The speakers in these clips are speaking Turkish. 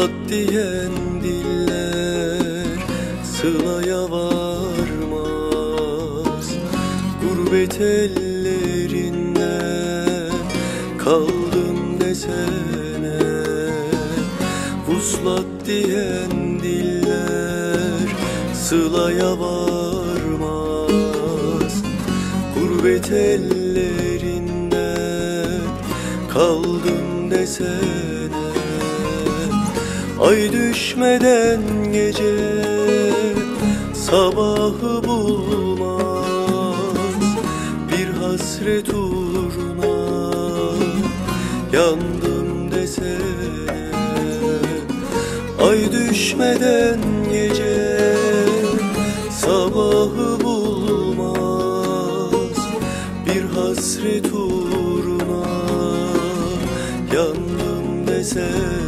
Vuslat diyen diller sılaya varmaz. Gurbet ellerinden kaldım desene. Vuslat diyen diller sılaya varmaz. Gurbet ellerinden kaldım desene. Ay düşmeden gece sabahı bulmaz. Bir hasret uğruna yandım desene. Ay düşmeden gece sabahı bulmaz. Bir hasret uğruna yandım desene.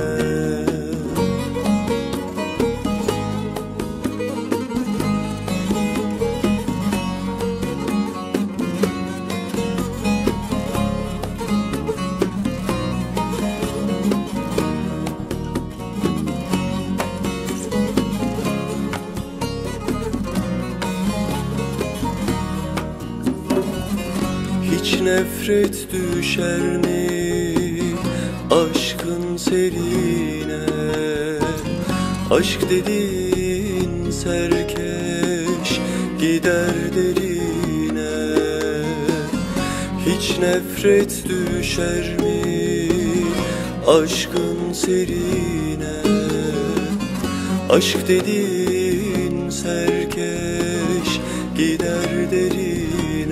Hiç nefret düşer mi aşkın serine? Aşk dediğin serkeş gider derine. Hiç nefret düşer mi aşkın serine? Aşk dediğin serkeş gider derine.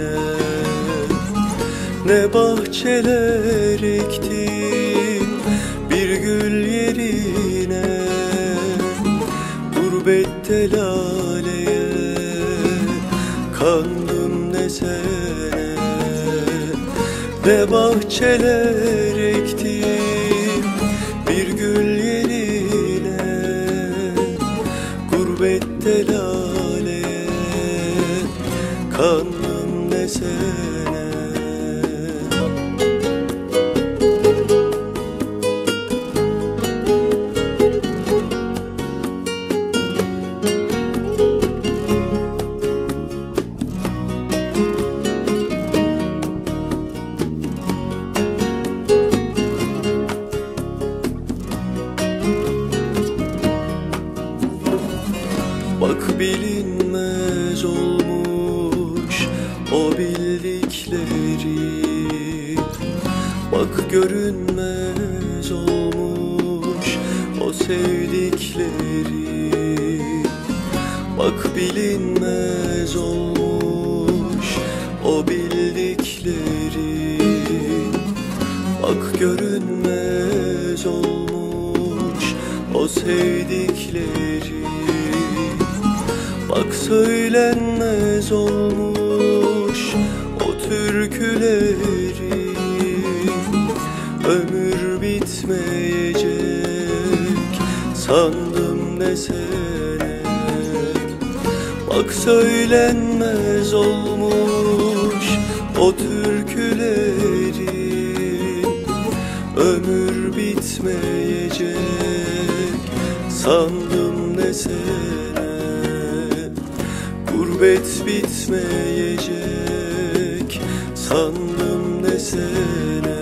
Ne bahçeler ektim bir gül yerine. Gurbette laleye kandım desene. Ne bahçeler ektim bir gül yerine. Gurbette laleye kandım desene. Bak bilinmez olmuş o bildikleri. Bak görünmez olmuş o sevdikleri. Bak bilinmez olmuş o bildikleri. Bak görünmez olmuş o sevdikleri. Bak söylenmez olmuş o türküleri. Ömür bitmeyecek sandım desene. Bak söylenmez olmuş o türküleri. Ömür bitmeyecek sandım desene. Gurbet bitmeyecek sandım desene.